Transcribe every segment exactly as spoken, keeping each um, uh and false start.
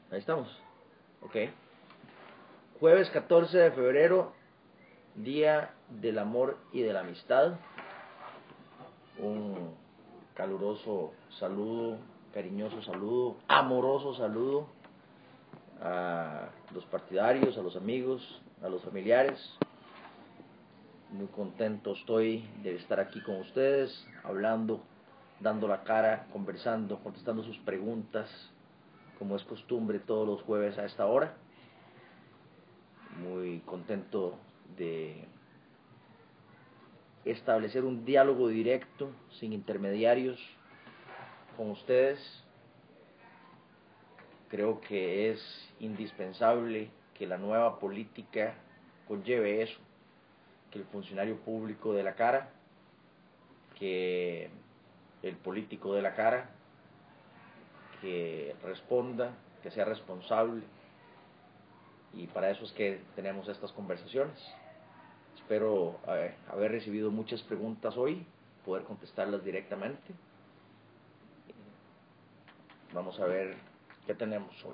Ahí estamos. Ok. Jueves catorce de febrero, Día del Amor y de la Amistad. Un caluroso saludo, cariñoso saludo, amoroso saludo a los partidarios, a los amigos, a los familiares. Muy contento estoy de estar aquí con ustedes, hablando, dando la cara, conversando, contestando sus preguntas, como es costumbre todos los jueves a esta hora. Muy contento de establecer un diálogo directo, sin intermediarios, con ustedes. Creo que es indispensable que la nueva política conlleve eso, que el funcionario público dé la cara, que el político dé la cara, que responda, que sea responsable, y para eso es que tenemos estas conversaciones. Espero eh, haber recibido muchas preguntas hoy, poder contestarlas directamente. Vamos a ver qué tenemos hoy.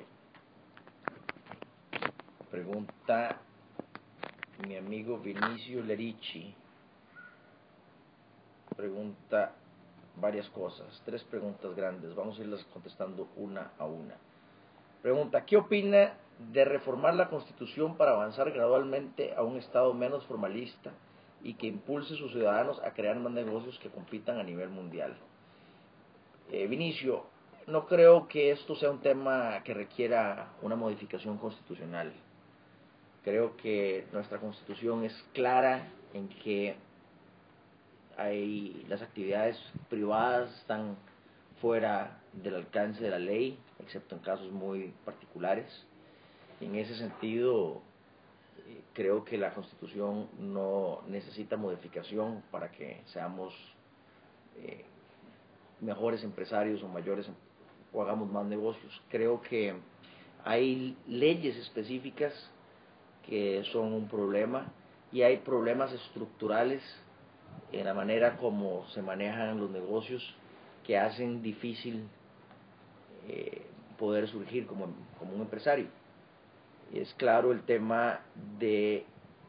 Pregunta mi amigo Vinicio Lerici. Pregunta varias cosas, tres preguntas grandes. Vamos a irlas contestando una a una. Pregunta, ¿qué opina de reformar la Constitución para avanzar gradualmente a un Estado menos formalista y que impulse a sus ciudadanos a crear más negocios que compitan a nivel mundial? Eh, Vinicio, no creo que esto sea un tema que requiera una modificación constitucional. Creo que nuestra Constitución es clara en que hay, las actividades privadas están fuera del alcance de la ley, excepto en casos muy particulares. En ese sentido, eh, creo que la Constitución no necesita modificación para que seamos eh, mejores empresarios o mayores o hagamos más negocios. Creo que hay leyes específicas que son un problema y hay problemas estructurales en la manera como se manejan los negocios que hacen difícil eh, poder surgir como, como un empresario. Y es claro el tema de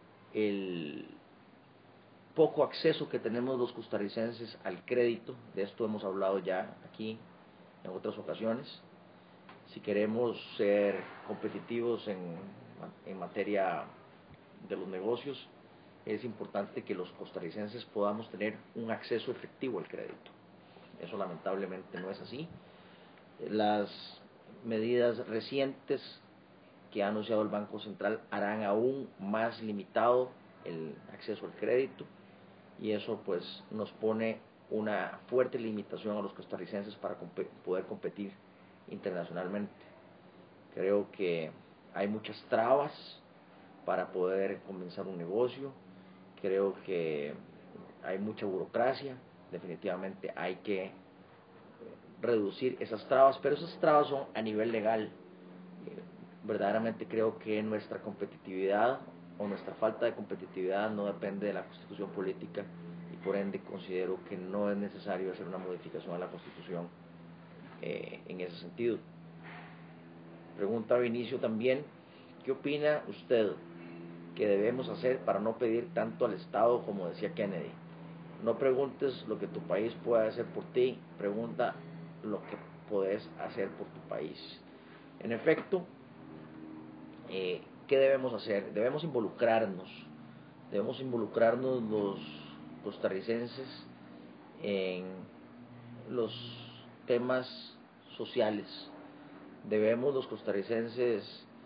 el poco acceso que tenemos los costarricenses al crédito. De esto hemos hablado ya aquí en otras ocasiones. Si queremos ser competitivos en, en materia de los negocios, es importante que los costarricenses podamos tener un acceso efectivo al crédito. Eso lamentablemente no es así. Las medidas recientes que ha anunciado el Banco Central harán aún más limitado el acceso al crédito, y eso pues nos pone una fuerte limitación a los costarricenses para comp- poder competir internacionalmente. Creo que hay muchas trabas para poder comenzar un negocio. Creo que hay mucha burocracia. Definitivamente hay que reducir esas trabas, pero esas trabas son a nivel legal. Eh, verdaderamente creo que nuestra competitividad o nuestra falta de competitividad no depende de la Constitución política, y por ende considero que no es necesario hacer una modificación a la Constitución eh, en ese sentido. Pregunta Vinicio también, ¿qué opina usted que debemos hacer para no pedir tanto al Estado como decía Kennedy? No preguntes lo que tu país puede hacer por ti, pregunta lo que puedes hacer por tu país. En efecto, eh, ¿qué debemos hacer? Debemos involucrarnos, debemos involucrarnos los costarricenses en los temas sociales. Debemos los costarricenses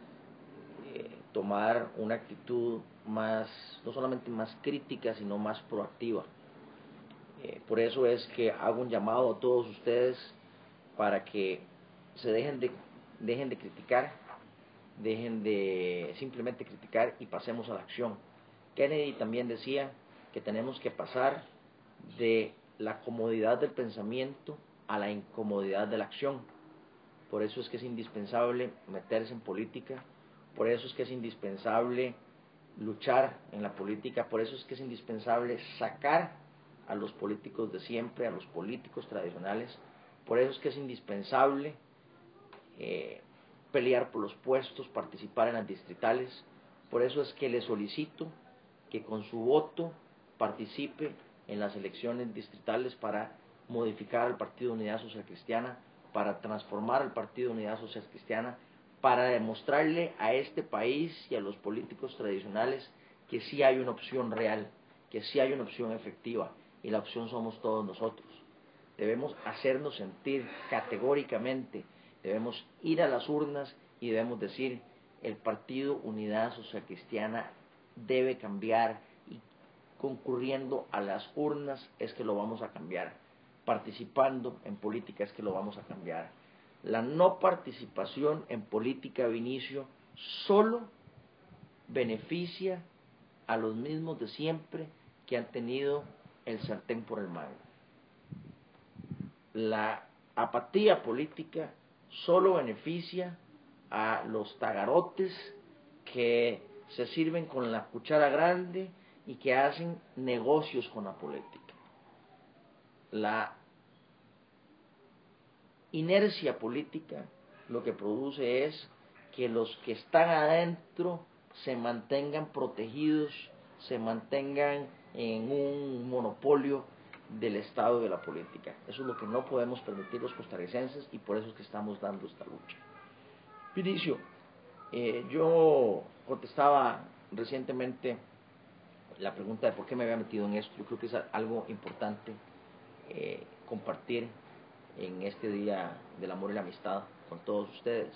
eh, tomar una actitud más, no solamente más crítica, sino más proactiva. Eh, por eso es que hago un llamado a todos ustedes para que se dejen de, dejen de criticar, dejen de simplemente criticar y pasemos a la acción. Kennedy también decía que tenemos que pasar de la comodidad del pensamiento a la incomodidad de la acción. Por eso es que es indispensable meterse en política, por eso es que es indispensable luchar en la política, por eso es que es indispensable sacar a los políticos de siempre, a los políticos tradicionales, por eso es que es indispensable eh, pelear por los puestos, participar en las distritales. Por eso es que le solicito que con su voto participe en las elecciones distritales para modificar al Partido Unidad Social Cristiana, para transformar al Partido Unidad Social Cristiana, para demostrarle a este país y a los políticos tradicionales que sí hay una opción real, que sí hay una opción efectiva, y la opción somos todos nosotros. Debemos hacernos sentir categóricamente, debemos ir a las urnas y debemos decir: el Partido Unidad Social Cristiana debe cambiar, y concurriendo a las urnas es que lo vamos a cambiar, participando en política es que lo vamos a cambiar. La no participación en política, Vinicio, solo beneficia a los mismos de siempre que han tenido el sartén por el mango. La apatía política solo beneficia a los tagarotes que se sirven con la cuchara grande y que hacen negocios con la política. La inercia política lo que produce es que los que están adentro se mantengan protegidos, se mantengan en un monopolio del Estado de la política. Eso es lo que no podemos permitir los costarricenses, y por eso es que estamos dando esta lucha. Vinicio, eh, yo contestaba recientemente la pregunta de por qué me había metido en esto. Yo creo que es algo importante eh, compartir en este Día del Amor y la Amistad con todos ustedes.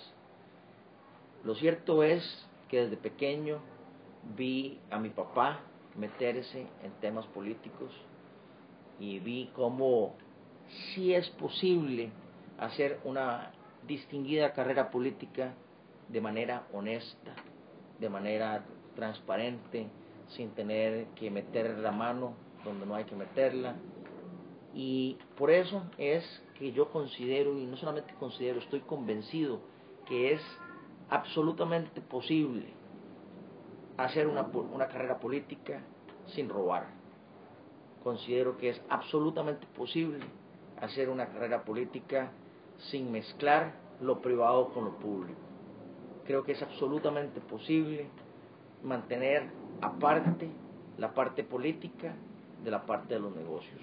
Lo cierto es que desde pequeño vi a mi papá meterse en temas políticos y vi cómo sí es posible hacer una distinguida carrera política de manera honesta, de manera transparente, sin tener que meter la mano donde no hay que meterla. Y por eso es que yo considero, y no solamente considero, estoy convencido que es absolutamente posible hacer una, una carrera política sin robar. Considero que es absolutamente posible hacer una carrera política sin mezclar lo privado con lo público. Creo que es absolutamente posible mantener aparte la parte política de la parte de los negocios.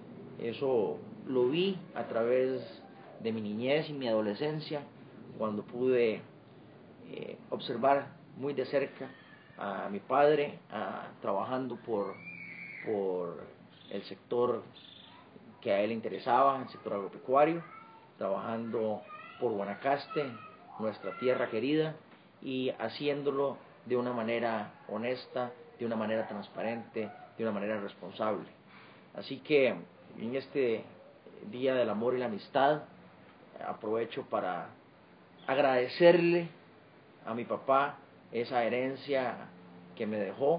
Eso lo vi a través de mi niñez y mi adolescencia, cuando pude eh, observar muy de cerca a mi padre a, trabajando por, por el sector que a él le interesaba, el sector agropecuario, trabajando por Guanacaste, nuestra tierra querida, y haciéndolo de una manera honesta, de una manera transparente, de una manera responsable. Así que en este Día del Amor y la Amistad aprovecho para agradecerle a mi papá esa herencia que me dejó,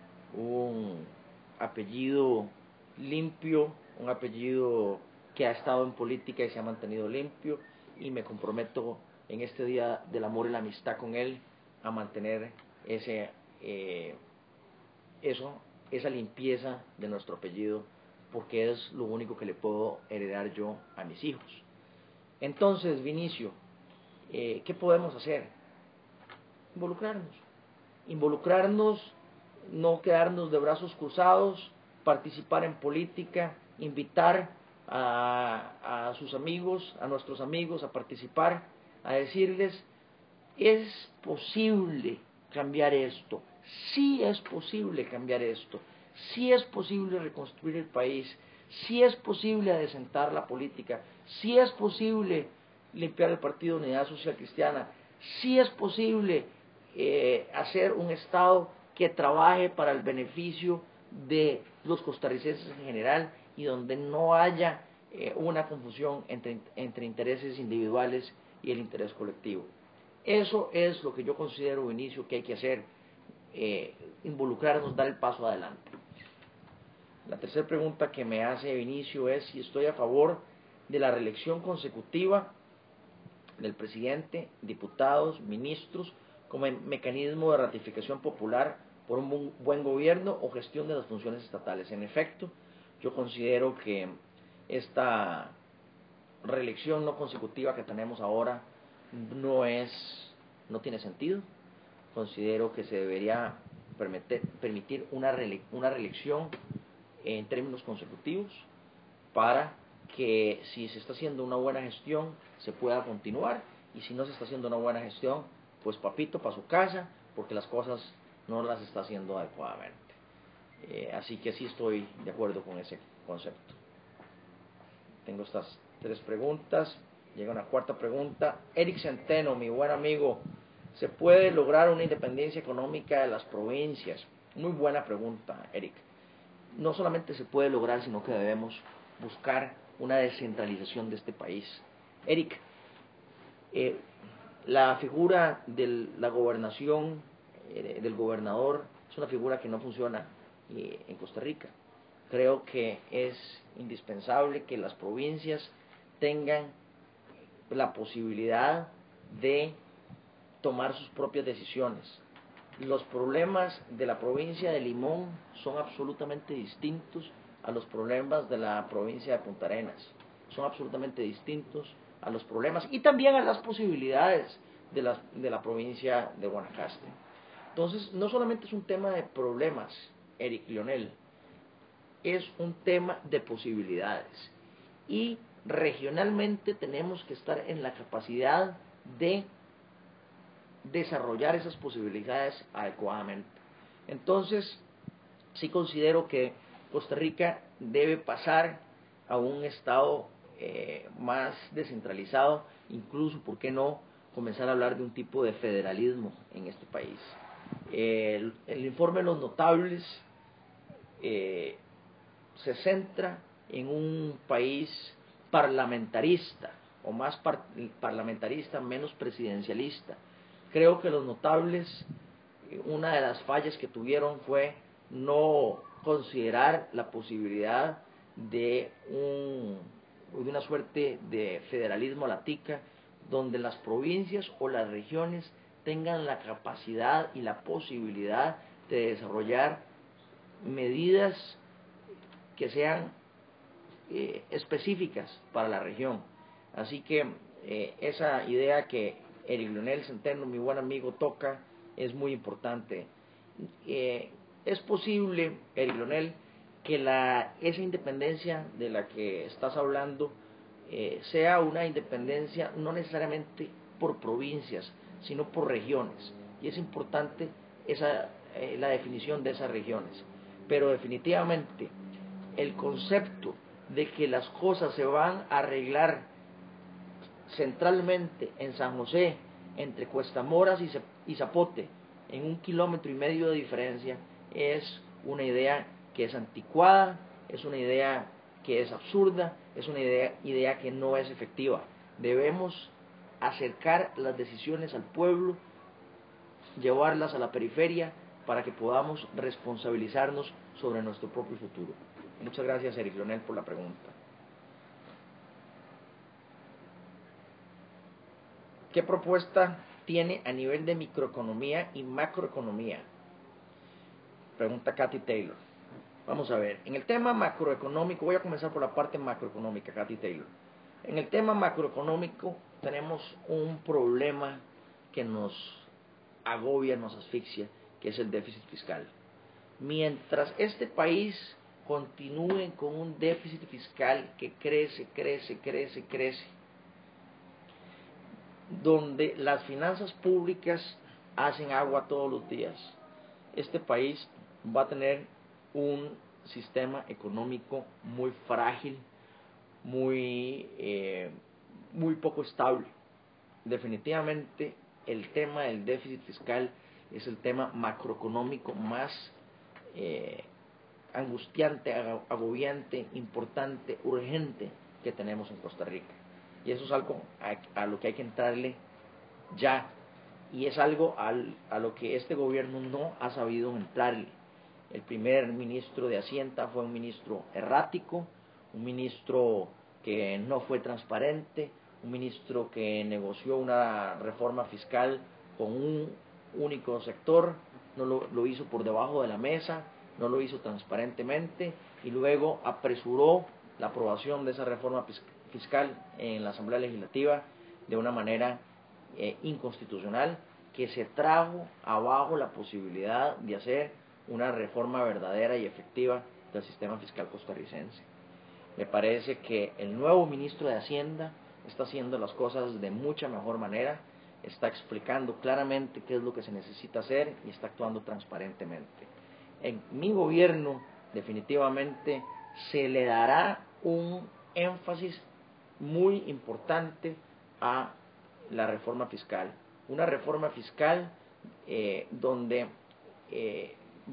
un apellido limpio, un apellido que ha estado en política y se ha mantenido limpio, y me comprometo en este Día del Amor y la Amistad con él a mantener ese, eh, eso, esa limpieza de nuestro apellido, porque es lo único que le puedo heredar yo a mis hijos. Entonces, Vinicio, eh, ¿qué podemos hacer? Involucrarnos. Involucrarnos, no quedarnos de brazos cruzados, participar en política, invitar a, a sus amigos, a nuestros amigos a participar, a decirles: es posible cambiar esto, sí es posible cambiar esto, sí es posible reconstruir el país, sí es posible adecentar la política, sí es posible limpiar el Partido Unidad Social Cristiana, sí es posible eh, hacer un Estado que trabaje para el beneficio de los costarricenses en general, y donde no haya eh, una confusión entre, entre intereses individuales y el interés colectivo. Eso es lo que yo considero, Vinicio, que hay que hacer, eh, involucrarnos, dar el paso adelante. La tercera pregunta que me hace Vinicio es si estoy a favor de la reelección consecutiva del presidente, diputados, ministros, como mecanismo de ratificación popular por un buen gobierno o gestión de las funciones estatales. En efecto, yo considero que esta reelección no consecutiva que tenemos ahora no es no tiene sentido. Considero que se debería permitir, permitir una, reele una reelección en términos consecutivos para que si se está haciendo una buena gestión se pueda continuar, y si no se está haciendo una buena gestión, pues papito para su casa, porque las cosas no las está haciendo adecuadamente. Eh, así que sí estoy de acuerdo con ese concepto. Tengo estas tres preguntas. Llega una cuarta pregunta. Eric Centeno, mi buen amigo, ¿se puede lograr una independencia económica de las provincias? Muy buena pregunta, Eric. No solamente se puede lograr, sino que debemos buscar una descentralización de este país. Eric, eh, la figura de la gobernación, eh, del gobernador, es una figura que no funciona eh, en Costa Rica. Creo que es indispensable que las provincias tengan la posibilidad de tomar sus propias decisiones. Los problemas de la provincia de Limón son absolutamente distintos a los problemas de la provincia de Punta Arenas. Son absolutamente distintos a los problemas y también a las posibilidades de la, de la provincia de Guanacaste. Entonces, no solamente es un tema de problemas, Eric Lionel, es un tema de posibilidades. Y regionalmente tenemos que estar en la capacidad de desarrollar esas posibilidades adecuadamente. Entonces, sí considero que Costa Rica debe pasar a un estado eh, más descentralizado, incluso, ¿por qué no?, comenzar a hablar de un tipo de federalismo en este país. Eh, el, el informe de los notables eh, se centra en un país parlamentarista, o más par parlamentarista, menos presidencialista. Creo que los notables, una de las fallas que tuvieron fue no considerar la posibilidad de, un, de una suerte de federalismo a la tica, donde las provincias o las regiones tengan la capacidad y la posibilidad de desarrollar medidas que sean eh, específicas para la región. Así que eh, esa idea que Eric Lionel Centeno, mi buen amigo, toca es muy importante. Eh, es posible, Eric Lionel, que la, esa independencia de la que estás hablando eh, sea una independencia no necesariamente por provincias, sino por regiones. Y es importante esa, eh, la definición de esas regiones. Pero definitivamente el concepto de que las cosas se van a arreglar centralmente en San José, entre Cuestamoras y Zapote, en un kilómetro y medio de diferencia, es una idea que es anticuada, es una idea que es absurda, es una idea, idea que no es efectiva. Debemos acercar las decisiones al pueblo, llevarlas a la periferia para que podamos responsabilizarnos sobre nuestro propio futuro. Muchas gracias, Eric Lionel, por la pregunta. ¿Qué propuesta tiene a nivel de microeconomía y macroeconomía? Pregunta Katy Taylor. Vamos a ver, en el tema macroeconómico, voy a comenzar por la parte macroeconómica, Katy Taylor. En el tema macroeconómico tenemos un problema que nos agobia, nos asfixia, que es el déficit fiscal. Mientras este país continúe con un déficit fiscal que crece, crece, crece, crece, donde las finanzas públicas hacen agua todos los días, este país va a tener un sistema económico muy frágil, muy, eh, muy poco estable. Definitivamente el tema del déficit fiscal es el tema macroeconómico más eh, angustiante, agobiante, importante, urgente que tenemos en Costa Rica. Y eso es algo a, a lo que hay que entrarle ya. Y es algo al, a lo que este gobierno no ha sabido entrarle. El primer ministro de Hacienda fue un ministro errático, un ministro que no fue transparente, un ministro que negoció una reforma fiscal con un único sector, no lo, lo hizo por debajo de la mesa, no lo hizo transparentemente y luego apresuró la aprobación de esa reforma fiscal en la Asamblea Legislativa de una manera eh, inconstitucional, que se trajo abajo la posibilidad de hacer una reforma verdadera y efectiva del sistema fiscal costarricense. Me parece que el nuevo ministro de Hacienda está haciendo las cosas de mucha mejor manera, está explicando claramente qué es lo que se necesita hacer y está actuando transparentemente. En mi gobierno definitivamente se le dará un énfasis muy importante a la reforma fiscal. Una reforma fiscal eh, donde eh,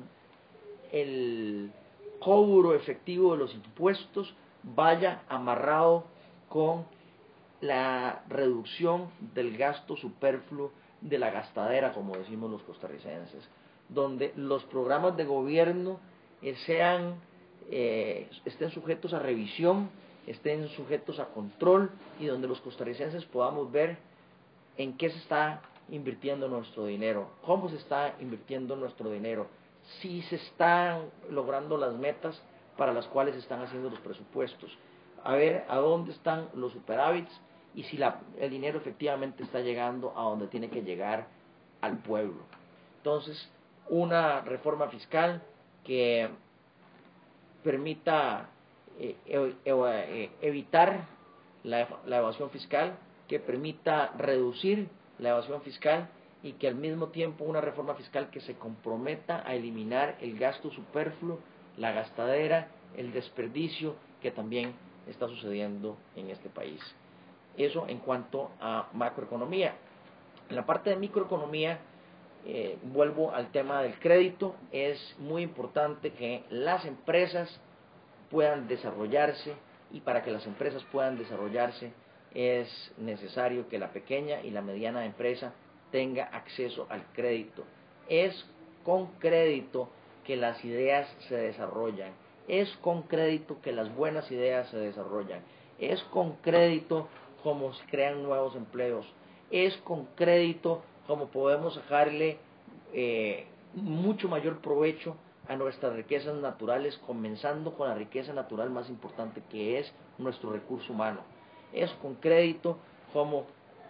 el cobro efectivo de los impuestos vaya amarrado con la reducción del gasto superfluo, de la gastadera, como decimos los costarricenses, donde los programas de gobierno eh, sean, eh, estén sujetos a revisión, estén sujetos a control, y donde los costarricenses podamos ver en qué se está invirtiendo nuestro dinero, cómo se está invirtiendo nuestro dinero, si se están logrando las metas para las cuales se están haciendo los presupuestos, a ver a dónde están los superávits y si la, el dinero efectivamente está llegando a donde tiene que llegar, al pueblo. Entonces, una reforma fiscal que permita eh, eh, eh, evitar la, la evasión fiscal, que permita reducir la evasión fiscal, y que al mismo tiempo una reforma fiscal que se comprometa a eliminar el gasto superfluo, la gastadera, el desperdicio que también está sucediendo en este país. Eso en cuanto a macroeconomía. En la parte de microeconomía, eh, vuelvo al tema del crédito. Es muy importante que las empresas puedan desarrollarse, y para que las empresas puedan desarrollarse es necesario que la pequeña y la mediana empresa tenga acceso al crédito. Es con crédito que las ideas se desarrollan, es con crédito que las buenas ideas se desarrollan, es con crédito como se crean nuevos empleos, es con crédito como podemos sacarle eh, mucho mayor provecho a nuestras riquezas naturales, comenzando con la riqueza natural más importante, que es nuestro recurso humano. Es con crédito como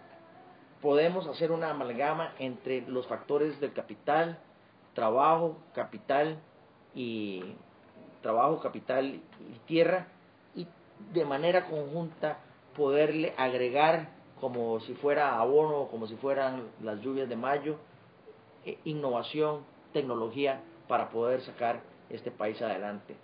podemos hacer una amalgama entre los factores del capital, trabajo, capital y trabajo, capital y tierra, y de manera conjunta poderle agregar, como si fuera abono, como si fueran las lluvias de mayo, eh, innovación, tecnología, para poder sacar este país adelante.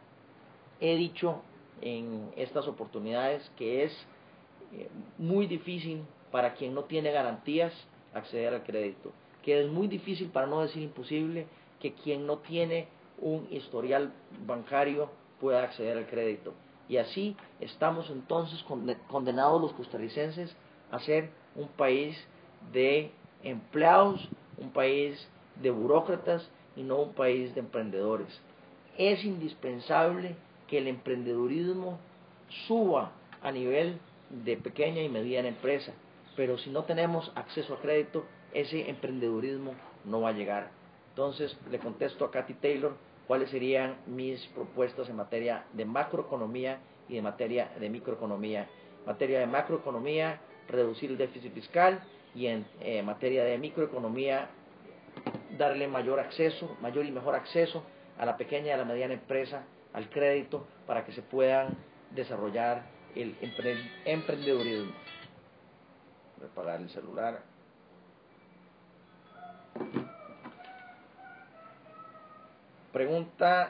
He dicho en estas oportunidades que es eh, muy difícil para quien no tiene garantías acceder al crédito, que es muy difícil, para no decir imposible, que quien no tiene un historial bancario pueda acceder al crédito. Y así estamos entonces condenados los costarricenses a ser un país de empleados, un país de burócratas y no un país de emprendedores. Es indispensable que el emprendedurismo suba a nivel de pequeña y mediana empresa, pero si no tenemos acceso a crédito, ese emprendedurismo no va a llegar. Entonces le contesto a Katy Taylor cuáles serían mis propuestas en materia de macroeconomía y de materia de microeconomía. En materia de macroeconomía, reducir el déficit fiscal, y en eh, materia de microeconomía, darle mayor acceso, mayor y mejor acceso a la pequeña y a la mediana empresa al crédito, para que se puedan desarrollar el emprendedurismo. Voy a apagar el celular. Pregunta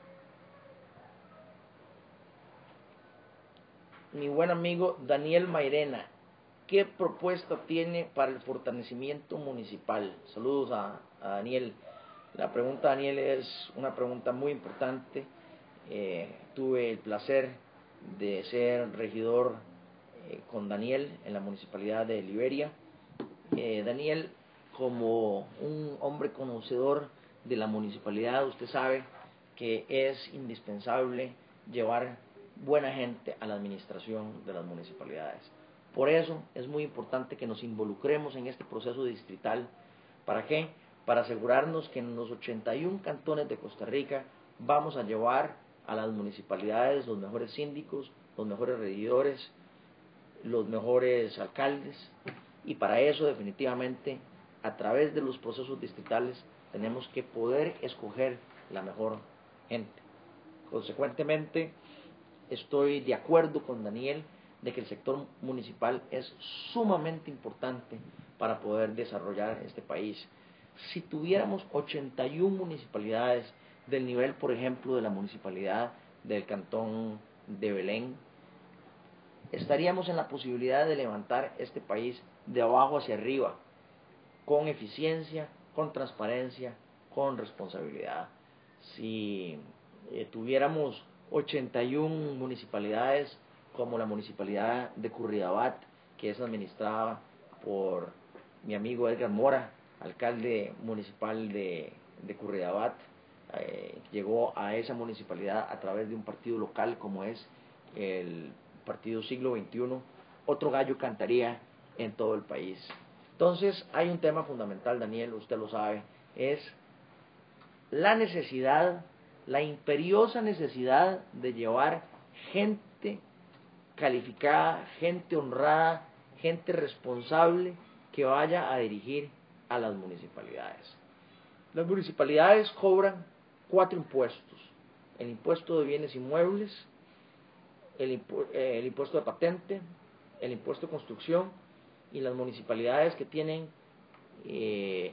mi buen amigo Daniel Mairena: ¿qué propuesta tiene para el fortalecimiento municipal? Saludos a, a Daniel. La pregunta, Daniel, es una pregunta muy importante. Eh, tuve el placer de ser regidor eh, con Daniel en la municipalidad de Liberia. Eh, Daniel, como un hombre conocedor de la municipalidad, usted sabe que es indispensable llevar buena gente a la administración de las municipalidades. Por eso es muy importante que nos involucremos en este proceso distrital. ¿Para qué? Para asegurarnos que en los ochenta y uno cantones de Costa Rica vamos a llevar a las municipalidades los mejores síndicos, los mejores regidores, los mejores alcaldes, y para eso definitivamente a través de los procesos distritales tenemos que poder escoger la mejor gente. Consecuentemente, estoy de acuerdo con Daniel de que el sector municipal es sumamente importante para poder desarrollar este país. Si tuviéramos ochenta y una municipalidades del nivel, por ejemplo, de la municipalidad del Cantón de Belén, estaríamos en la posibilidad de levantar este país de abajo hacia arriba, con eficiencia, con transparencia, con responsabilidad. Si eh, tuviéramos ochenta y una municipalidades como la municipalidad de Curridabat, que es administrada por mi amigo Edgar Mora, alcalde municipal de, de Curridabat, eh, llegó a esa municipalidad a través de un partido local como es el Partido Siglo veintiuno, otro gallo cantaría en todo el país. Entonces hay un tema fundamental, Daniel, usted lo sabe, es la necesidad, la imperiosa necesidad de llevar gente calificada, gente honrada, gente responsable que vaya a dirigir a las municipalidades. Las municipalidades cobran cuatro impuestos: el impuesto de bienes inmuebles, el, impu eh, el impuesto de patente, el impuesto de construcción, y las municipalidades que tienen eh,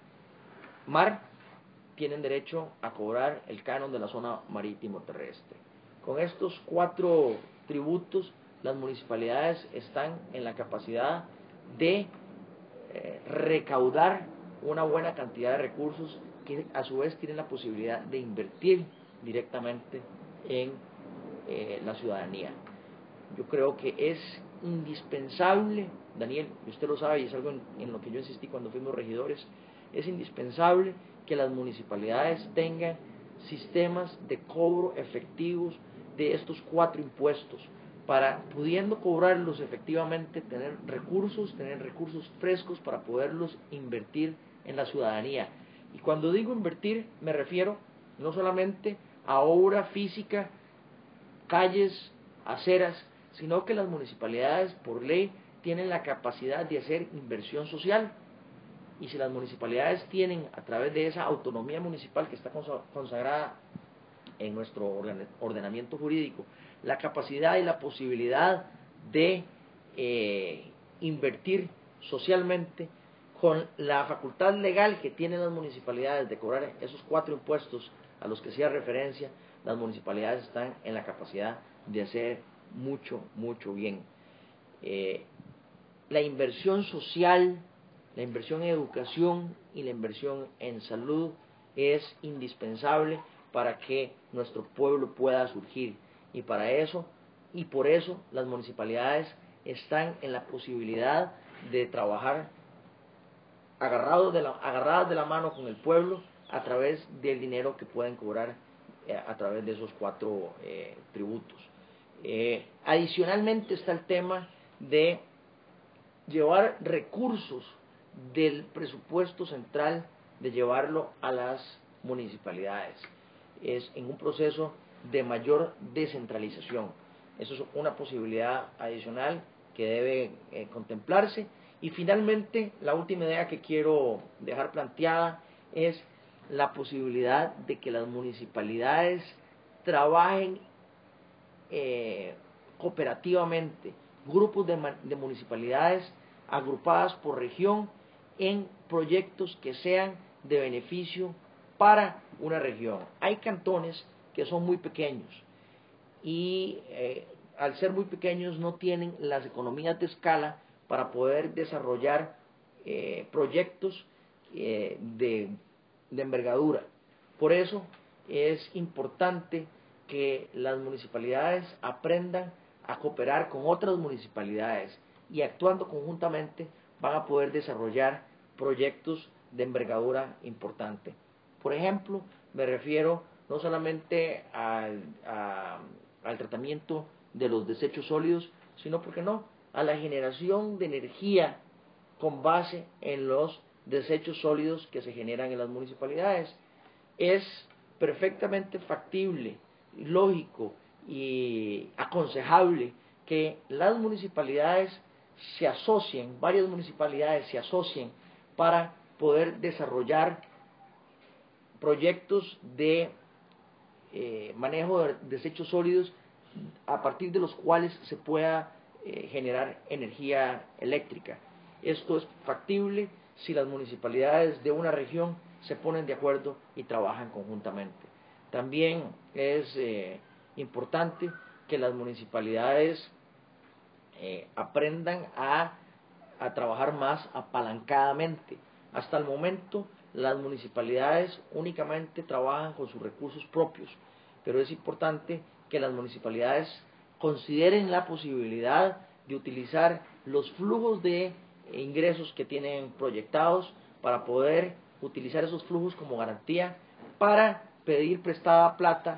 mar tienen derecho a cobrar el canon de la zona marítimo terrestre. Con estos cuatro tributos, las municipalidades están en la capacidad de eh, recaudar una buena cantidad de recursos que a su vez tienen la posibilidad de invertir directamente en eh, la ciudadanía. Yo creo que es indispensable, Daniel, y usted lo sabe y es algo en, en lo que yo insistí cuando fuimos regidores, es indispensable que las municipalidades tengan sistemas de cobro efectivos de estos cuatro impuestos, para, pudiendo cobrarlos efectivamente, tener recursos, tener recursos frescos para poderlos invertir en la ciudadanía. Y cuando digo invertir, me refiero no solamente a obra física, calles, aceras, sino que las municipalidades por ley tienen la capacidad de hacer inversión social. Y si las municipalidades tienen, a través de esa autonomía municipal que está consagrada en nuestro ordenamiento jurídico, la capacidad y la posibilidad de eh, invertir socialmente, con la facultad legal que tienen las municipalidades de cobrar esos cuatro impuestos a los que hacía referencia, las municipalidades están en la capacidad de hacer mucho, mucho bien. Eh, la inversión social, la inversión en educación y la inversión en salud es indispensable para que nuestro pueblo pueda surgir, y para eso y por eso las municipalidades están en la posibilidad de trabajar agarrados de la, agarradas de la mano con el pueblo a través del dinero que pueden cobrar eh, a través de esos cuatro eh, tributos. Eh, adicionalmente está el tema de llevar recursos del presupuesto central, de llevarlo a las municipalidades. Es en un proceso de mayor descentralización. Eso es una posibilidad adicional que debe eh, contemplarse. Y finalmente, la última idea que quiero dejar planteada es la posibilidad de que las municipalidades trabajen eh, cooperativamente, grupos de, de municipalidades agrupadas por región en proyectos que sean de beneficio para una región. Hay cantones que son muy pequeños y eh, al ser muy pequeños no tienen las economías de escala para poder desarrollar eh, proyectos eh, de, de envergadura. Por eso es importante que las municipalidades aprendan a cooperar con otras municipalidades, y actuando conjuntamente van a poder desarrollar proyectos de envergadura importante. Por ejemplo, me refiero no solamente al, a, al tratamiento de los desechos sólidos, sino, ¿por qué no?, a la generación de energía con base en los desechos sólidos que se generan en las municipalidades. Es perfectamente factible, lógico y aconsejable que las municipalidades se asocien, varias municipalidades se asocien para poder desarrollar proyectos de eh, manejo de desechos sólidos a partir de los cuales se pueda eh, generar energía eléctrica. Esto es factible si las municipalidades de una región se ponen de acuerdo y trabajan conjuntamente. También es eh, importante que las municipalidades eh, aprendan a, a trabajar más apalancadamente. Hasta el momento las municipalidades únicamente trabajan con sus recursos propios, pero es importante que las municipalidades consideren la posibilidad de utilizar los flujos de ingresos que tienen proyectados para poder utilizar esos flujos como garantía para pedir prestada plata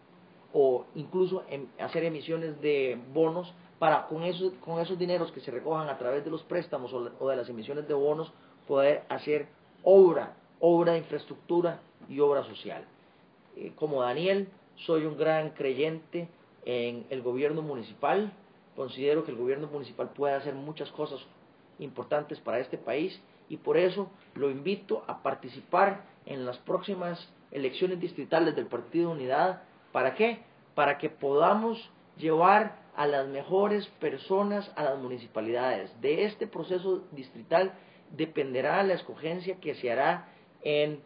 o incluso en hacer emisiones de bonos para con esos, con esos dineros que se recojan a través de los préstamos o, o de las emisiones de bonos poder hacer obra, obra de infraestructura y obra social. Eh, como Daniel, soy un gran creyente en el gobierno municipal. Considero que el gobierno municipal puede hacer muchas cosas importantes para este país y por eso lo invito a participar en las próximas elecciones distritales del Partido Unidad. ¿Para qué? Para que podamos llevar a las mejores personas a las municipalidades. De este proceso distrital dependerá la escogencia que se hará en,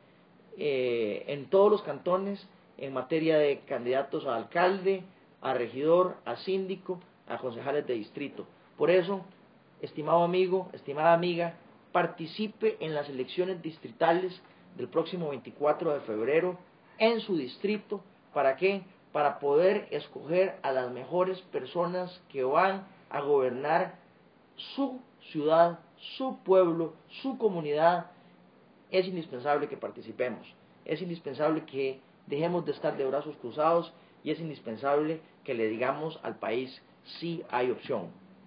eh, en todos los cantones en materia de candidatos a alcalde, a regidor, a síndico, a concejales de distrito. Por eso, estimado amigo, estimada amiga, participe en las elecciones distritales del próximo veinticuatro de febrero en su distrito. ¿Para qué? Para poder escoger a las mejores personas que van a gobernar su ciudad, su pueblo, su comunidad. Es indispensable que participemos, es indispensable que dejemos de estar de brazos cruzados y es indispensable que le digamos al país sí hay opción.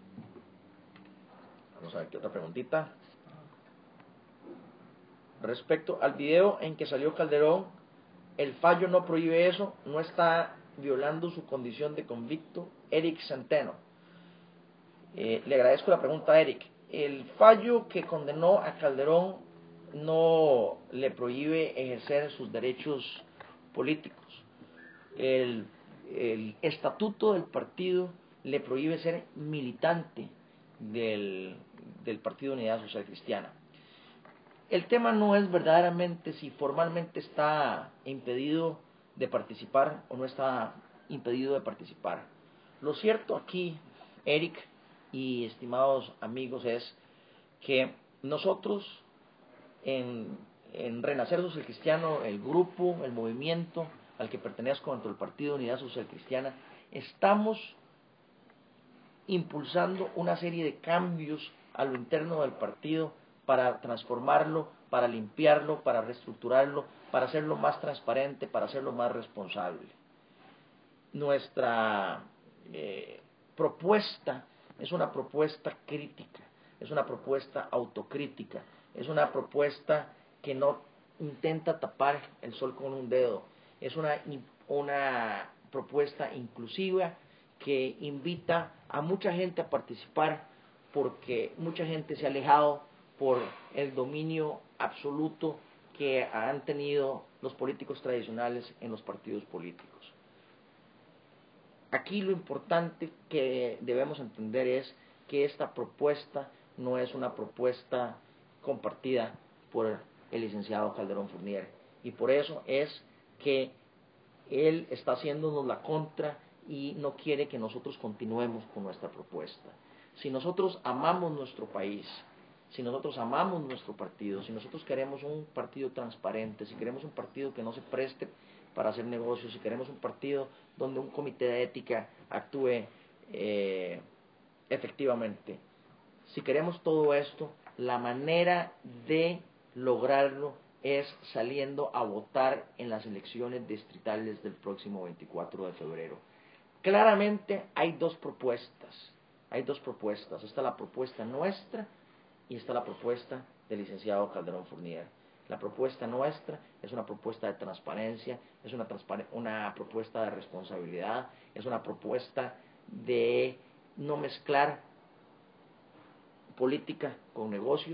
Vamos a ver qué otra preguntita. Respecto al video en que salió Calderón, el fallo no prohíbe eso, no está violando su condición de convicto. Eric Centeno. Eh, le agradezco la pregunta a Eric. El fallo que condenó a Calderón no le prohíbe ejercer sus derechos políticos. El, el estatuto del partido le prohíbe ser militante del, del Partido Unidad Social Cristiana. El tema no es verdaderamente si formalmente está impedido de participar o no está impedido de participar. Lo cierto aquí, Eric y estimados amigos, es que nosotros en, en Renacer Social Cristiano, el grupo, el movimiento al que pertenezco dentro del Partido Unidad Social Cristiana, estamos impulsando una serie de cambios a lo interno del partido para transformarlo, para limpiarlo, para reestructurarlo, para hacerlo más transparente, para hacerlo más responsable. Nuestra eh, propuesta es una propuesta crítica, es una propuesta autocrítica, es una propuesta que no intenta tapar el sol con un dedo, es una, una propuesta inclusiva que invita a mucha gente a participar porque mucha gente se ha alejado por el dominio absoluto que han tenido los políticos tradicionales en los partidos políticos. Aquí lo importante que debemos entender es que esta propuesta no es una propuesta compartida por el licenciado Calderón Fournier y por eso es que él está haciéndonos la contra y no quiere que nosotros continuemos con nuestra propuesta. Si nosotros amamos nuestro país, si nosotros amamos nuestro partido, si nosotros queremos un partido transparente, si queremos un partido que no se preste para hacer negocios, si queremos un partido donde un comité de ética actúe eh, efectivamente, si queremos todo esto, la manera de lograrlo es saliendo a votar en las elecciones distritales del próximo veinticuatro de febrero. Claramente hay dos propuestas, hay dos propuestas, está la propuesta nuestra y está la propuesta del licenciado Calderón Fournier. La propuesta nuestra es una propuesta de transparencia, es una, transpar- una propuesta de responsabilidad, es una propuesta de no mezclar política con negocios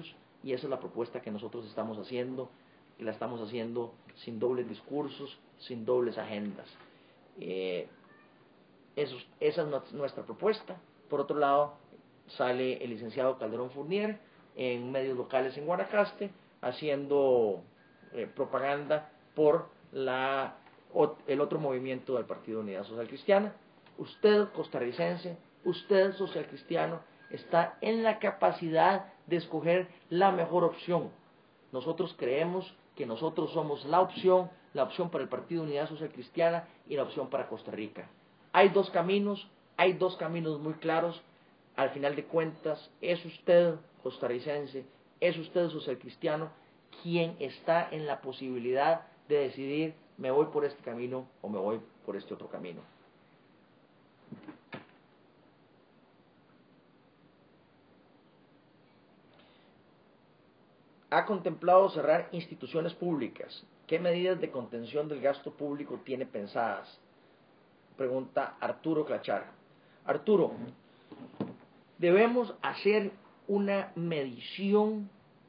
y esa es la propuesta que nosotros estamos haciendo, y la estamos haciendo sin dobles discursos, sin dobles agendas. Eh, eso, esa es nuestra propuesta. Por otro lado, sale el licenciado Calderón Fournier en medios locales en Guanacaste, haciendo eh, propaganda por la, el otro movimiento del Partido de Unidad Social Cristiana. Usted, costarricense, usted, social cristiano, está en la capacidad de escoger la mejor opción. Nosotros creemos que nosotros somos la opción, la opción para el Partido de Unidad Social Cristiana y la opción para Costa Rica. Hay dos caminos, hay dos caminos muy claros. Al final de cuentas, es usted, costarricense, es usted, social cristiano, quien está en la posibilidad de decidir, me voy por este camino o me voy por este otro camino. ¿Ha contemplado cerrar instituciones públicas? ¿Qué medidas de contención del gasto público tiene pensadas? Pregunta Arturo Clachar. Arturo, debemos hacer una medición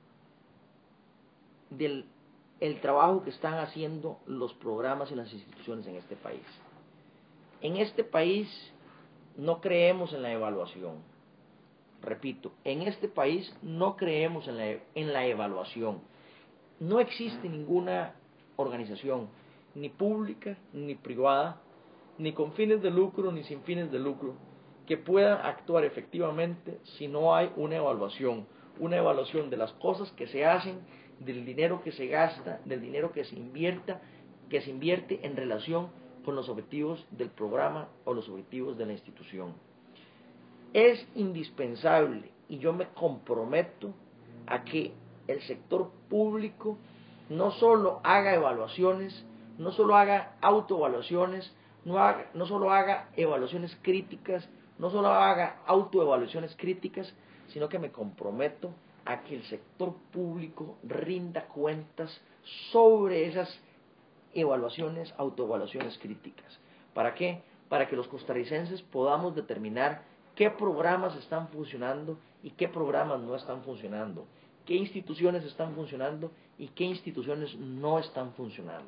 del el trabajo que están haciendo los programas y las instituciones en este país. En este país no creemos en la evaluación. Repito, en este país no creemos en la, en la evaluación. No existe ninguna organización, ni pública, ni privada, ni con fines de lucro, ni sin fines de lucro, que pueda actuar efectivamente si no hay una evaluación, una evaluación de las cosas que se hacen, del dinero que se gasta, del dinero que se invierta, que se invierte en relación con los objetivos del programa o los objetivos de la institución. Es indispensable, y yo me comprometo a que el sector público no solo haga evaluaciones, no solo haga autoevaluaciones, no, haga, no solo haga evaluaciones críticas, no solo haga autoevaluaciones críticas, sino que me comprometo a que el sector público rinda cuentas sobre esas evaluaciones, autoevaluaciones críticas. ¿Para qué? Para que los costarricenses podamos determinar qué programas están funcionando y qué programas no están funcionando, qué instituciones están funcionando y qué instituciones no están funcionando.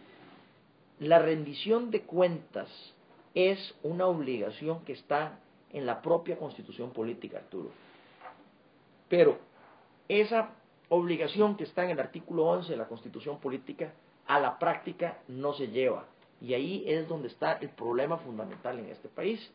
La rendición de cuentas es una obligación que está en la propia Constitución Política, Arturo. Pero esa obligación que está en el artículo once de la Constitución Política, a la práctica no se lleva. Y ahí es donde está el problema fundamental en este país.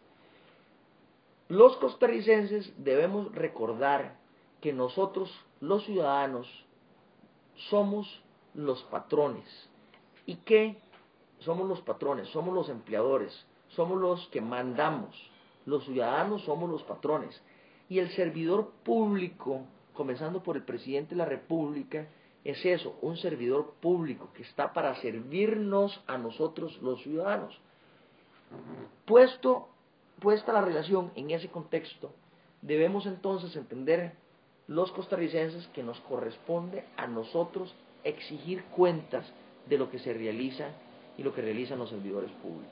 Los costarricenses debemos recordar que nosotros, los ciudadanos, somos los patrones. ¿Y qué? Somos los patrones, somos los empleadores, somos los que mandamos. Los ciudadanos somos los patrones. Y el servidor público, comenzando por el presidente de la República, es eso, un servidor público que está para servirnos a nosotros los ciudadanos. Puesto, puesta la relación en ese contexto, debemos entonces entender los costarricenses que nos corresponde a nosotros exigir cuentas de lo que se realiza y lo que realizan los servidores públicos.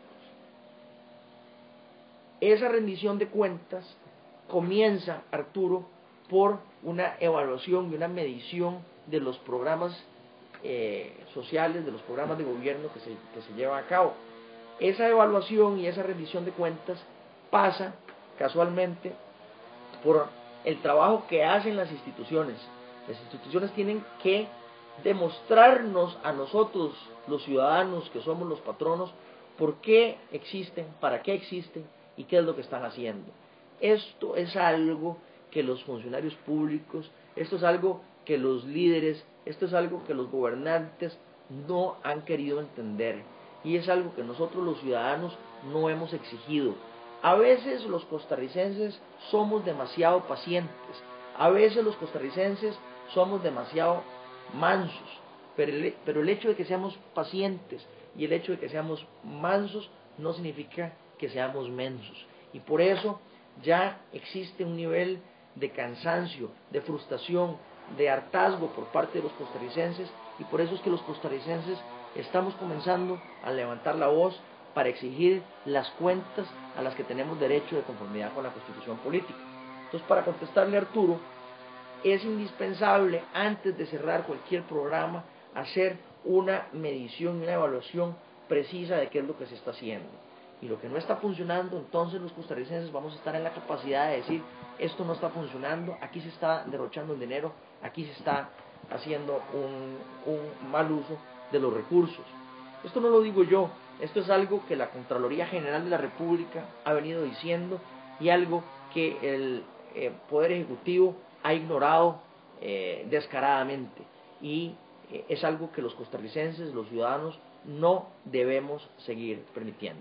Esa rendición de cuentas comienza, Arturo, por una evaluación y una medición de los programas eh, sociales, de los programas de gobierno que se, que se llevan a cabo. Esa evaluación y esa rendición de cuentas pasa casualmente por el trabajo que hacen las instituciones. Las instituciones tienen que demostrarnos a nosotros, los ciudadanos, que somos los patronos, por qué existen, para qué existen y qué es lo que están haciendo. Esto es algo que los funcionarios públicos, esto es algo que los líderes, esto es algo que los gobernantes no han querido entender, y es algo que nosotros los ciudadanos no hemos exigido. A veces los costarricenses somos demasiado pacientes, a veces los costarricenses somos demasiado mansos, pero el, pero el hecho de que seamos pacientes y el hecho de que seamos mansos no significa que seamos mensos, y por eso ya existe un nivel de cansancio, de frustración, de hartazgo por parte de los costarricenses, y por eso es que los costarricenses estamos comenzando a levantar la voz para exigir las cuentas a las que tenemos derecho de conformidad con la Constitución Política. Entonces, para contestarle a Arturo, es indispensable, antes de cerrar cualquier programa, hacer una medición y una evaluación precisa de qué es lo que se está haciendo. Y lo que no está funcionando, entonces los costarricenses vamos a estar en la capacidad de decir, esto no está funcionando, aquí se está derrochando el dinero, aquí se está haciendo un, un mal uso de los recursos. Esto no lo digo yo, esto es algo que la Contraloría General de la República ha venido diciendo y algo que el eh, Poder Ejecutivo ha ignorado eh, descaradamente. Y eh, es algo que los costarricenses, los ciudadanos, no debemos seguir permitiendo.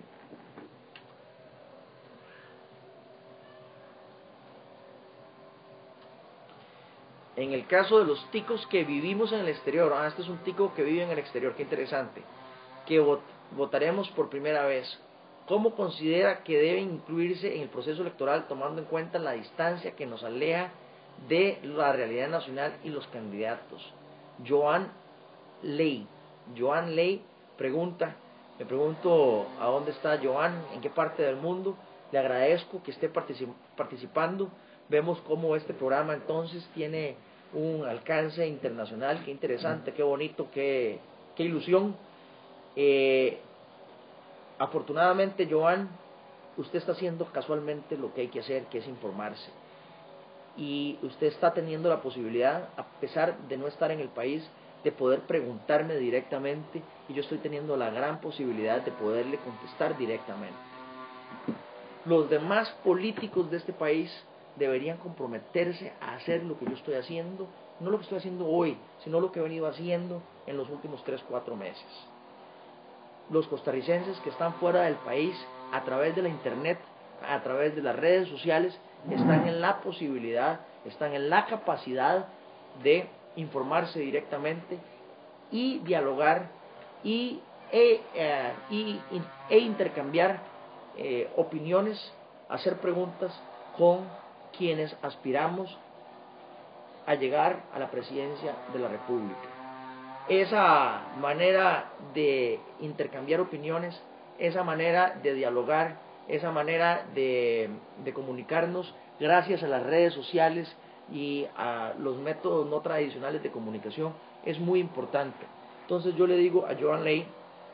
En el caso de los ticos que vivimos en el exterior, ah, este es un tico que vive en el exterior, qué interesante, que vot votaremos por primera vez. ¿Cómo considera que debe incluirse en el proceso electoral tomando en cuenta la distancia que nos aleja de la realidad nacional y los candidatos? Joan Ley. Joan Ley pregunta, me pregunto a dónde está Joan, en qué parte del mundo. Le agradezco que esté particip participando. Vemos cómo este programa entonces tiene un alcance internacional. Qué interesante, qué bonito, qué, qué ilusión. Eh, afortunadamente, Joan, usted está haciendo casualmente lo que hay que hacer, que es informarse. Y usted está teniendo la posibilidad, a pesar de no estar en el país, de poder preguntarme directamente, y yo estoy teniendo la gran posibilidad de poderle contestar directamente. Los demás políticos de este país deberían comprometerse a hacer lo que yo estoy haciendo, no lo que estoy haciendo hoy, sino lo que he venido haciendo en los últimos tres, cuatro meses. Los costarricenses que están fuera del país, a través de la internet, a través de las redes sociales, están en la posibilidad, están en la capacidad de informarse directamente y dialogar y, e, eh, y, e intercambiar eh, opiniones, hacer preguntas con quienes aspiramos a llegar a la presidencia de la República. Esa manera de intercambiar opiniones, esa manera de dialogar, esa manera de, de comunicarnos gracias a las redes sociales y a los métodos no tradicionales de comunicación es muy importante. Entonces yo le digo a Joan Ley,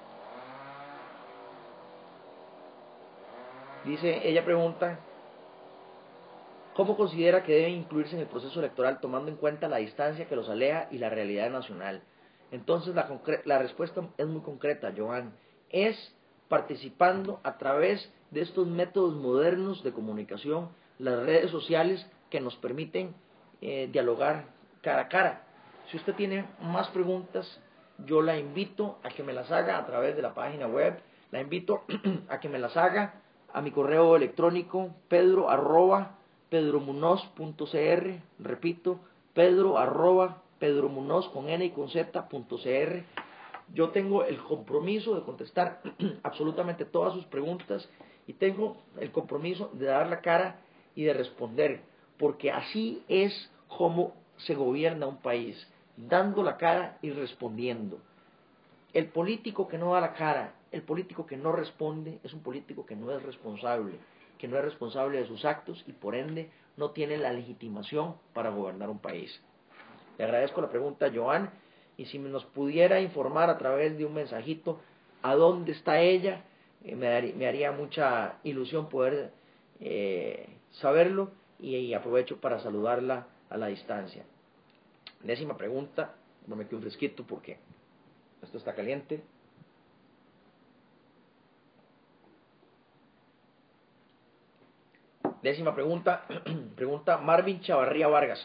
dice, ella pregunta, ¿cómo considera que deben incluirse en el proceso electoral tomando en cuenta la distancia que los aleja y la realidad nacional? Entonces la, la respuesta es muy concreta, Joan, es participando a través de estos métodos modernos de comunicación, las redes sociales que nos permiten eh, dialogar cara a cara. Si usted tiene más preguntas, yo la invito a que me las haga a través de la página web, la invito a que me las haga a mi correo electrónico pedro arroba pedromunoz punto cr, repito, pedro arroba pedromunoz con n y con z punto cr. Yo tengo el compromiso de contestar absolutamente todas sus preguntas y tengo el compromiso de dar la cara y de responder, porque así es como se gobierna un país, dando la cara y respondiendo. El político que no da la cara, el político que no responde, es un político que no es responsable, que no es responsable de sus actos y por ende no tiene la legitimación para gobernar un país. Le agradezco la pregunta, Joan, y si nos pudiera informar a través de un mensajito a dónde está ella, eh, me, daría, me haría mucha ilusión poder eh, saberlo y, y aprovecho para saludarla a la distancia. Décima pregunta, me metí un fresquito porque esto está caliente. Décima pregunta, pregunta Marvin Chavarría Vargas.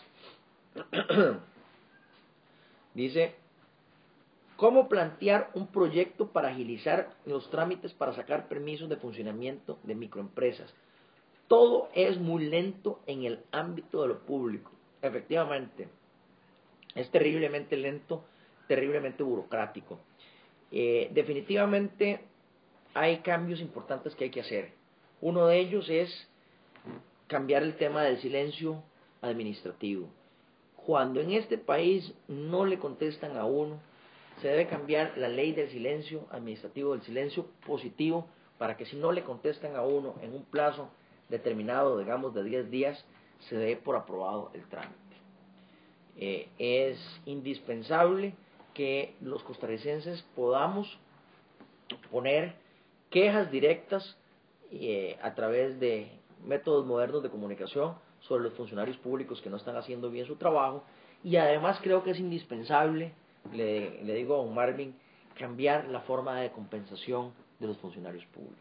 Dice, ¿cómo plantear un proyecto para agilizar los trámites para sacar permisos de funcionamiento de microempresas? Todo es muy lento en el ámbito de lo público. Efectivamente, es terriblemente lento, terriblemente burocrático. Eh, definitivamente hay cambios importantes que hay que hacer. Uno de ellos es cambiar el tema del silencio administrativo. Cuando en este país no le contestan a uno, se debe cambiar la ley del silencio administrativo, del silencio positivo, para que si no le contestan a uno en un plazo determinado, digamos de diez días, se dé por aprobado el trámite. Eh, es indispensable que los costarricenses podamos poner quejas directas eh, a través de métodos modernos de comunicación sobre los funcionarios públicos que no están haciendo bien su trabajo, y además creo que es indispensable, le, le digo a don Marvin, cambiar la forma de compensación de los funcionarios públicos.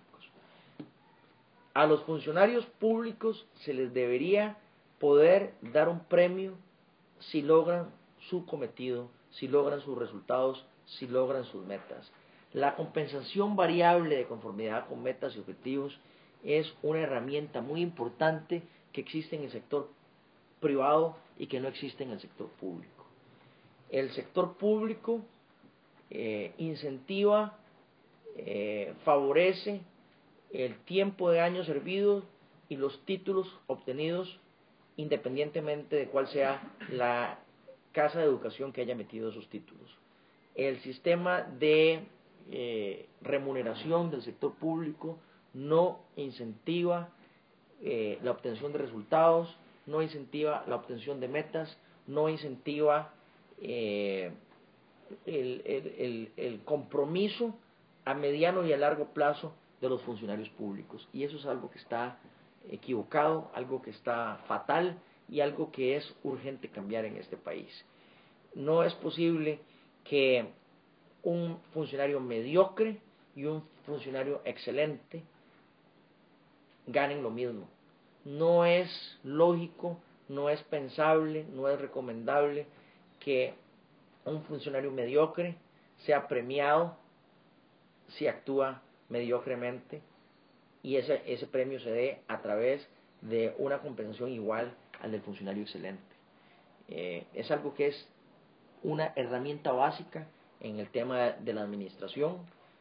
A los funcionarios públicos se les debería poder dar un premio si logran su cometido, si logran sus resultados, si logran sus metas. La compensación variable de conformidad con metas y objetivos es una herramienta muy importante que existe en el sector privado y que no existe en el sector público. El sector público eh, incentiva, eh, favorece el tiempo de años servidos y los títulos obtenidos independientemente de cuál sea la casa de educación que haya metido esos títulos. El sistema de eh, remuneración del sector público no incentiva eh, la obtención de resultados, no incentiva la obtención de metas, no incentiva eh, el, el, el, el compromiso a mediano y a largo plazo de los funcionarios públicos. Y eso es algo que está equivocado, algo que está fatal y algo que es urgente cambiar en este país. No es posible que un funcionario mediocre y un funcionario excelente ganen lo mismo. No es lógico, no es pensable, no es recomendable que un funcionario mediocre sea premiado si actúa mediocremente y ese, ese premio se dé a través de una compensación igual al del funcionario excelente. Eh, es algo que es una herramienta básica en el tema de la administración,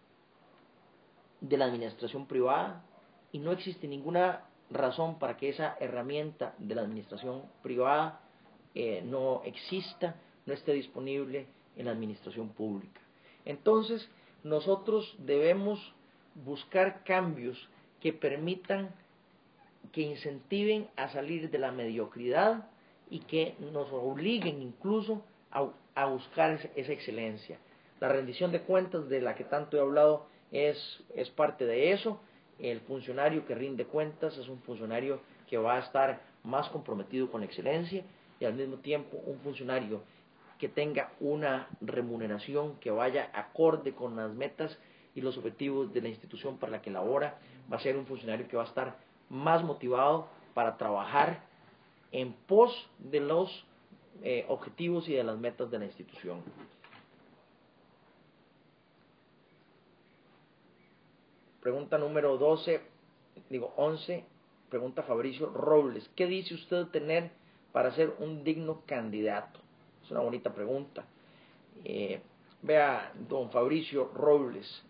de la administración privada, y no existe ninguna razón para que esa herramienta de la administración privada eh, no exista, no esté disponible en la administración pública. Entonces, nosotros debemos buscar cambios que permitan, que incentiven a salir de la mediocridad y que nos obliguen incluso a, a buscar esa excelencia. La rendición de cuentas de la que tanto he hablado es, es parte de eso. El funcionario que rinde cuentas es un funcionario que va a estar más comprometido con la excelencia y al mismo tiempo un funcionario que tenga una remuneración que vaya acorde con las metas y los objetivos de la institución para la que labora, va a ser un funcionario que va a estar más motivado para trabajar en pos de los eh, objetivos y de las metas de la institución. Pregunta número doce, digo once, pregunta Fabricio Robles. ¿Qué dice usted tener para ser un digno candidato? Es una bonita pregunta. Eh, vea, don Fabricio Robles,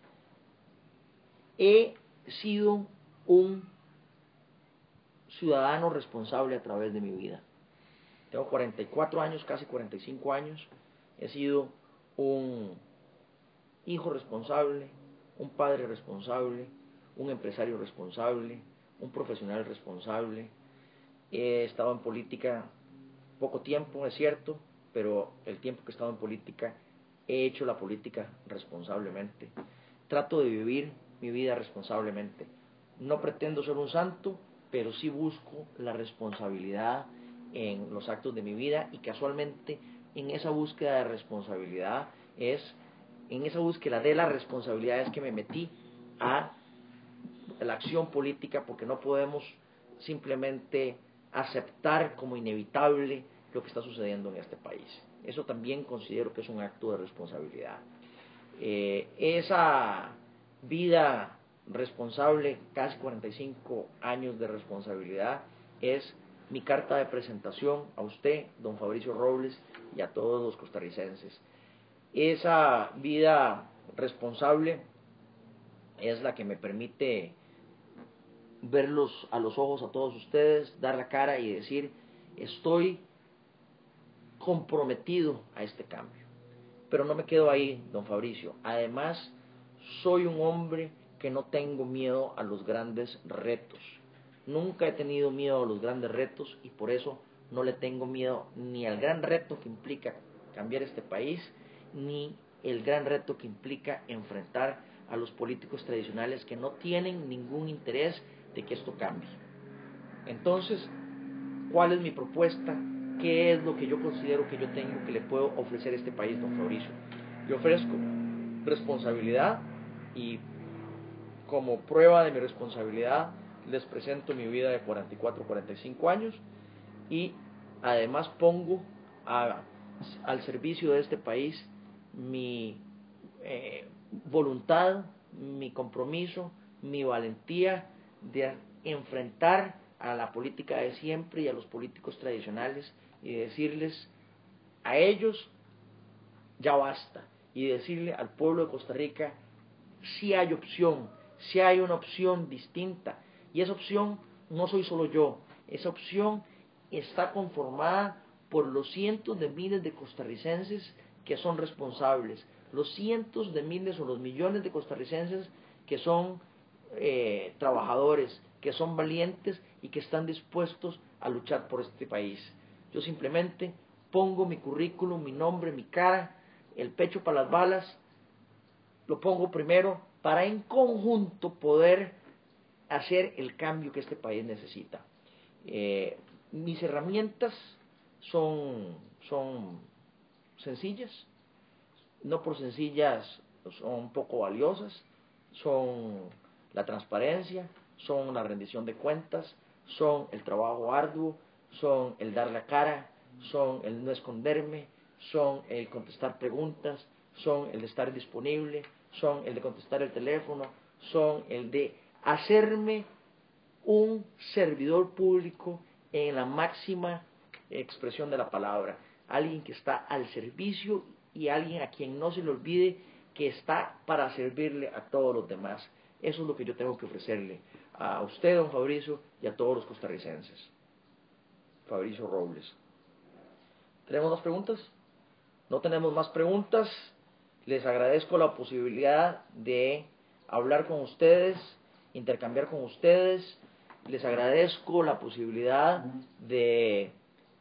he sido un ciudadano responsable a través de mi vida. Tengo cuarenta y cuatro años, casi cuarenta y cinco años. He sido un hijo responsable, un padre responsable, un empresario responsable, un profesional responsable. He estado en política poco tiempo, es cierto, pero el tiempo que he estado en política he hecho la política responsablemente. Trato de vivir mi vida responsablemente. No pretendo ser un santo, pero sí busco la responsabilidad en los actos de mi vida, y casualmente en esa búsqueda de responsabilidad es en esa búsqueda de la responsabilidad es que me metí a la acción política, porque no podemos simplemente aceptar como inevitable lo que está sucediendo en este país. Eso también considero que es un acto de responsabilidad. Eh, esa vida responsable, casi cuarenta y cinco años de responsabilidad, es mi carta de presentación a usted, don Fabricio Robles, y a todos los costarricenses. Esa vida responsable es la que me permite verlos a los ojos a todos ustedes, dar la cara y decir: estoy comprometido a este cambio. Pero no me quedo ahí, don Fabricio. Además, soy un hombre que no tengo miedo a los grandes retos. Nunca he tenido miedo a los grandes retos y por eso no le tengo miedo ni al gran reto que implica cambiar este país, ni el gran reto que implica enfrentar a los políticos tradicionales que no tienen ningún interés de que esto cambie. Entonces, ¿cuál es mi propuesta? ¿Qué es lo que yo considero que yo tengo que le puedo ofrecer a este país, don Fabricio? Yo ofrezco responsabilidad y como prueba de mi responsabilidad les presento mi vida de cuarenta y cuatro, cuarenta y cinco años y además pongo a, al servicio de este país mi eh, voluntad, mi compromiso, mi valentía de enfrentar a la política de siempre y a los políticos tradicionales y decirles a ellos ya basta, y decirle al pueblo de Costa Rica si hay opción, si hay una opción distinta, y esa opción no soy solo yo, esa opción está conformada por los cientos de miles de costarricenses que son responsables, los cientos de miles o los millones de costarricenses que son eh, trabajadores, que son valientes y que están dispuestos a luchar por este país. Yo simplemente pongo mi currículum, mi nombre, mi cara, el pecho para las balas, lo pongo primero para en conjunto poder hacer el cambio que este país necesita. Eh, mis herramientas son, son sencillas, no por sencillas son poco valiosas, son la transparencia, son la rendición de cuentas, son el trabajo arduo, son el dar la cara, son el no esconderme, son el contestar preguntas, son el de estar disponible, son el de contestar el teléfono, son el de hacerme un servidor público en la máxima expresión de la palabra, alguien que está al servicio y alguien a quien no se le olvide que está para servirle a todos los demás. Eso es lo que yo tengo que ofrecerle a usted, don Fabricio, y a todos los costarricenses. Fabricio Robles. ¿Tenemos más preguntas? No tenemos más preguntas. Les agradezco la posibilidad de hablar con ustedes, intercambiar con ustedes. Les agradezco la posibilidad de,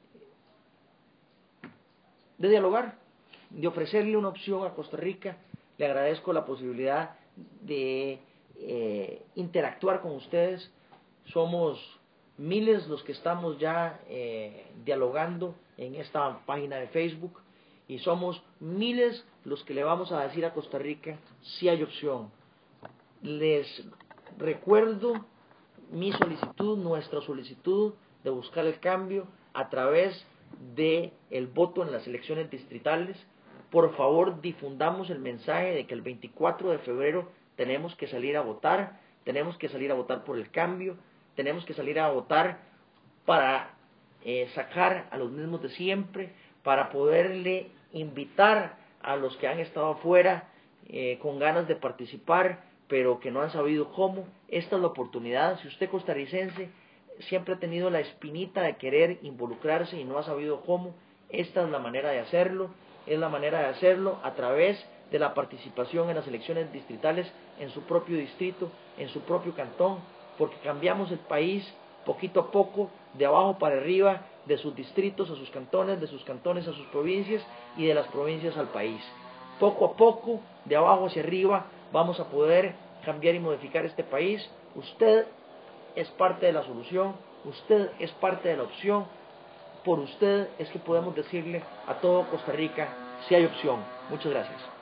de dialogar, de ofrecerle una opción a Costa Rica. Le agradezco la posibilidad de eh, interactuar con ustedes. Somos miles los que estamos ya eh, dialogando en esta página de Facebook y somos miles los que le vamos a decir a Costa Rica si hay opción. Les recuerdo mi solicitud, nuestra solicitud de buscar el cambio a través de el voto en las elecciones distritales. Por favor, difundamos el mensaje de que el veinticuatro de febrero tenemos que salir a votar, tenemos que salir a votar por el cambio, tenemos que salir a votar para eh, sacar a los mismos de siempre, para poderle invitar a los que han estado afuera eh, con ganas de participar, pero que no han sabido cómo. Esta es la oportunidad. Si usted costarricense siempre ha tenido la espinita de querer involucrarse y no ha sabido cómo, esta es la manera de hacerlo, es la manera de hacerlo a través de la participación en las elecciones distritales en su propio distrito, en su propio cantón, porque cambiamos el país poquito a poco, de abajo para arriba, de sus distritos a sus cantones, de sus cantones a sus provincias y de las provincias al país. Poco a poco, de abajo hacia arriba, vamos a poder cambiar y modificar este país. Usted es parte de la solución, usted es parte de la opción. Por usted es que podemos decirle a todo Costa Rica si hay opción. Muchas gracias.